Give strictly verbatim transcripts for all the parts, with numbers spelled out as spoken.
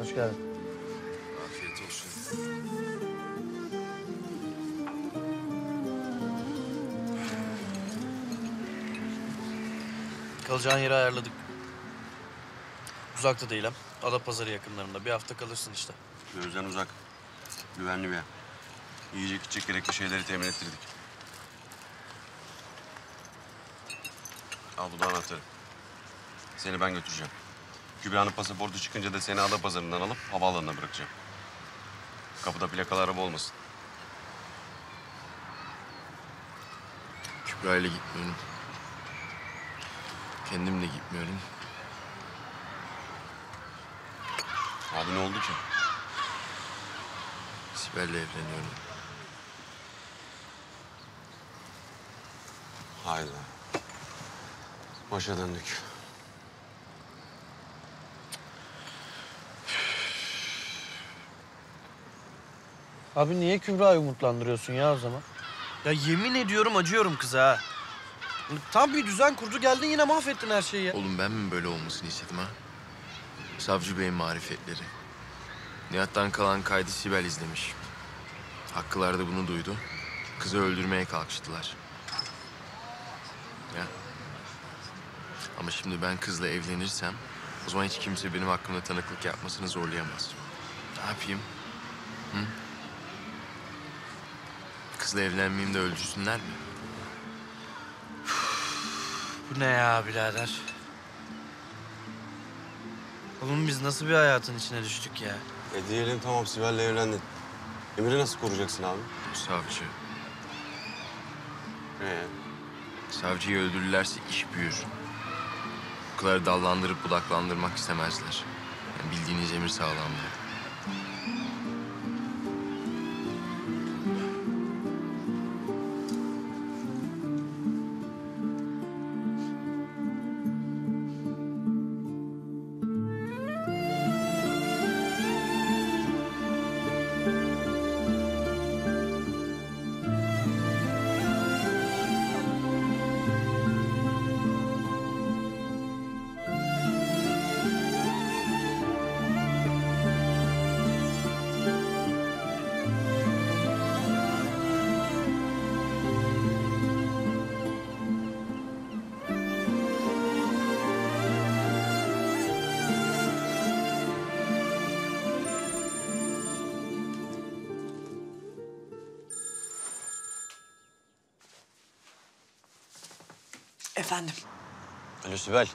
Hoş geldin. Afiyet olsun. Kalacağın yeri ayarladık. Uzakta değilim. Adapazarı yakınlarında. Bir hafta kalırsın işte. Gözden uzak. Güvenli bir yer. Yiyecek içecek gerekli şeyleri temin ettirdik. Al bu da anahtarı. Seni ben götüreceğim. Kübra'nın pasaportu çıkınca da seni Adapazarı'ndan alıp havaalanına bırakacağım. Kapıda plakalı araba olmasın. Kübra ile gitmiyorum. Kendim de gitmiyorum. Abi ne oldu ki? Sibel'le evleniyorum. Hayda. Başa döndük. Abi niye Kübra'yı umutlandırıyorsun ya o zaman? Ya yemin ediyorum acıyorum kıza ha. Tam bir düzen kurdu geldin yine mahvettin her şeyi ya. Oğlum ben mi böyle olmasını istedim ha? Savcı Bey'in marifetleri. Nihat'tan kalan kaydı Sibel izlemiş. Hakkılar da bunu duydu. Kızı öldürmeye kalkıştılar. Ya. Ama şimdi ben kızla evlenirsem... o zaman hiç kimse benim hakkımda tanıklık yapmasını zorlayamaz. Ne yapayım? Hı? Kızla evlenmeyeyim de öldürsünler mi? Bu ne ya birader? Oğlum biz nasıl bir hayatın içine düştük ya? E diyelim tamam Sibel'le evlendin. Emir'i nasıl koruyacaksın abi? Savcı. Ee? Savcıyı öldürürlerse iş büyür. Bu kadar dallandırıp budaklandırmak istemezler. Yani bildiğiniz emir sağlamlığı. Efendim? Alo Sibel.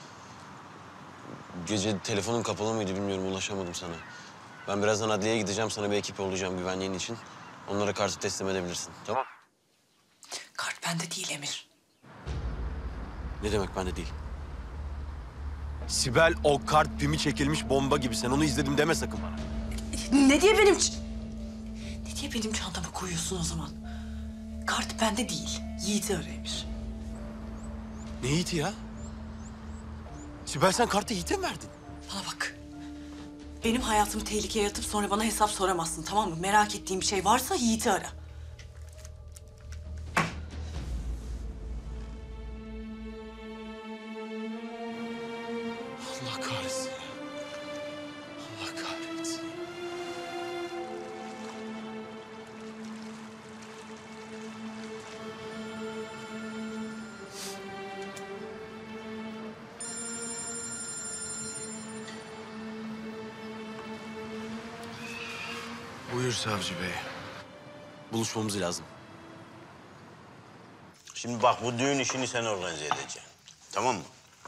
Gece telefonun kapalı mıydı bilmiyorum, ulaşamadım sana. Ben birazdan adliyeye gideceğim, sana bir ekip olacağım güvenliğin için. Onlara kartı teslim edebilirsin, tamam? Kart bende değil Emir. Ne demek bende değil? Sibel, o kart pimi çekilmiş bomba gibi. Sen onu izledim deme sakın bana. Ne diye benim... ç- Ne diye benim çantama koyuyorsun o zaman? Kart bende değil. Yiğit'i ara Emir. Ne Yiğit'i ya? Sibel sen kartı Yiğit'e mi verdin? Bana bak. Benim hayatımı tehlikeye atıp sonra bana hesap soramazsın, tamam mı? Merak ettiğin bir şey varsa Yiğit'i ara. Allah kahretsin. Allah kahretsin. Buyur Savcı Bey. Buluşmamız lazım. Şimdi bak, bu düğün işini sen organize edeceksin. Tamam mı?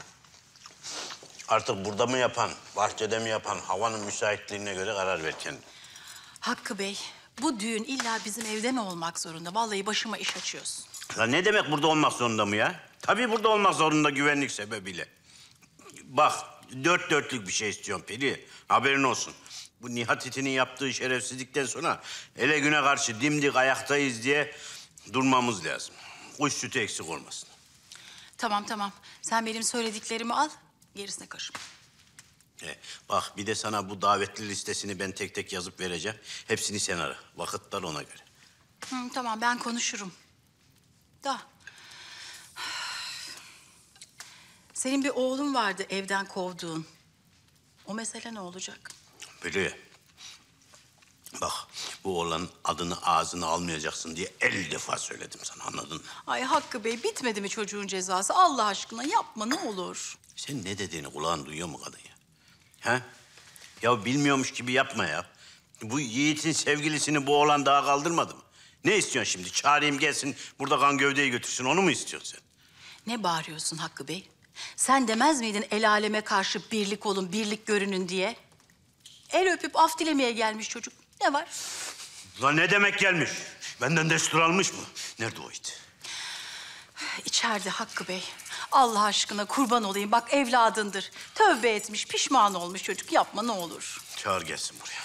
Artık burada mı yapan, bahçede mi yapan, havanın müsaitliğine göre karar ver kendin. Hakkı Bey, bu düğün illa bizim evde mi olmak zorunda? Vallahi başıma iş açıyorsun. Ya ne demek burada olmak zorunda mı ya? Tabii burada olmak zorunda, güvenlik sebebiyle. Bak, dört dörtlük bir şey istiyorum Peri. Haberin olsun. Bu Nihat itinin yaptığı şerefsizlikten sonra ele güne karşı dimdik ayaktayız diye durmamız lazım. Kuş sütü eksik olmasın. Tamam tamam, sen benim söylediklerimi al, gerisine karışma. He, bak bir de sana bu davetli listesini ben tek tek yazıp vereceğim. Hepsini sen ara. Vakitler ona göre. Hı, tamam, ben konuşurum. Da. Senin bir oğlun vardı evden kovduğun. O mesele ne olacak? Peri. Bak bu oğlanın adını ağzına almayacaksın diye elli defa söyledim sana, anladın mı? Ay Hakkı Bey, bitmedi mi çocuğun cezası? Allah aşkına yapma ne olur. Sen ne dediğini kulağın duyuyor mu kadın ya? Ha? Ya bilmiyormuş gibi yapma ya. Bu Yiğit'in sevgilisini bu oğlan daha kaldırmadı mı? Ne istiyorsun şimdi? Çağırayım gelsin burada kan gövdeyi götürsün, onu mu istiyorsun sen? Ne bağırıyorsun Hakkı Bey? Sen demez miydin el aleme karşı birlik olun, birlik görünün diye? El öpüp af dilemeye gelmiş çocuk. Ne var? Lan ne demek gelmiş? Benden destur almış mı? Nerede o it? İçeride Hakkı Bey. Allah aşkına kurban olayım. Bak evladındır. Tövbe etmiş, pişman olmuş çocuk. Yapma ne olur. Çağır gelsin buraya.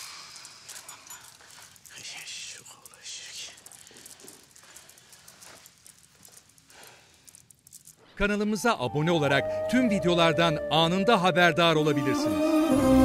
Şu oğlan şirki. Kanalımıza abone olarak tüm videolardan anında haberdar olabilirsiniz.